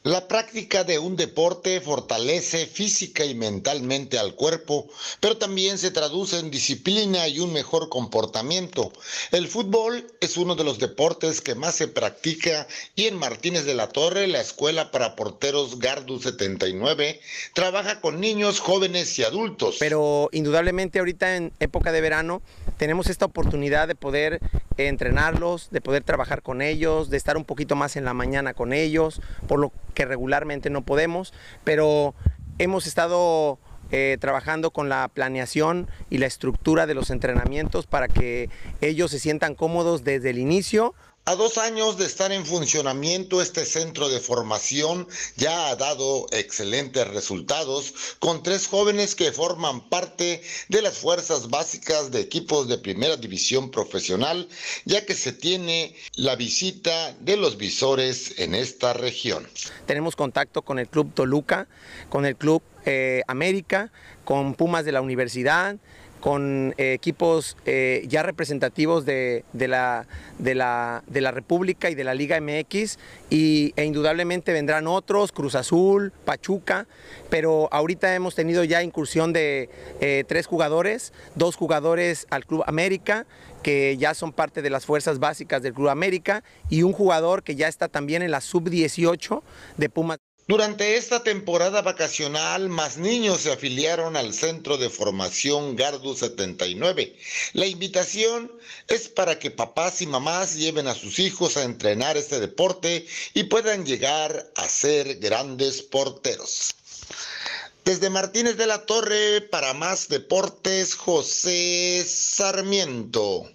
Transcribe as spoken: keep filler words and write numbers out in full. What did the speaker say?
La práctica de un deporte fortalece física y mentalmente al cuerpo, pero también se traduce en disciplina y un mejor comportamiento. El fútbol es uno de los deportes que más se practica y en Martínez de la Torre, la Escuela para Porteros Gardu setenta y nueve trabaja con niños, jóvenes y adultos. Pero indudablemente ahorita en época de verano tenemos esta oportunidad de poder entrenarlos, de poder trabajar con ellos, de estar un poquito más en la mañana con ellos, por lo que regularmente no podemos, pero hemos estado eh, trabajando con la planeación y la estructura de los entrenamientos para que ellos se sientan cómodos desde el inicio. A dos años de estar en funcionamiento, este centro de formación ya ha dado excelentes resultados con tres jóvenes que forman parte de las fuerzas básicas de equipos de primera división profesional, ya que se tiene la visita de los visores en esta región. Tenemos contacto con el Club Toluca, con el Club eh, América, con Pumas de la Universidad, con eh, equipos eh, ya representativos de, de, la, de, la, de la República y de la Liga M X, y, e indudablemente vendrán otros, Cruz Azul, Pachuca, pero ahorita hemos tenido ya incursión de eh, tres jugadores, dos jugadores al Club América, que ya son parte de las fuerzas básicas del Club América, y un jugador que ya está también en la sub dieciocho de Pumas. Durante esta temporada vacacional, más niños se afiliaron al Centro de Formación Gardu setenta y nueve. La invitación es para que papás y mamás lleven a sus hijos a entrenar este deporte y puedan llegar a ser grandes porteros. Desde Martínez de la Torre, para Más Deportes, José Sarmiento.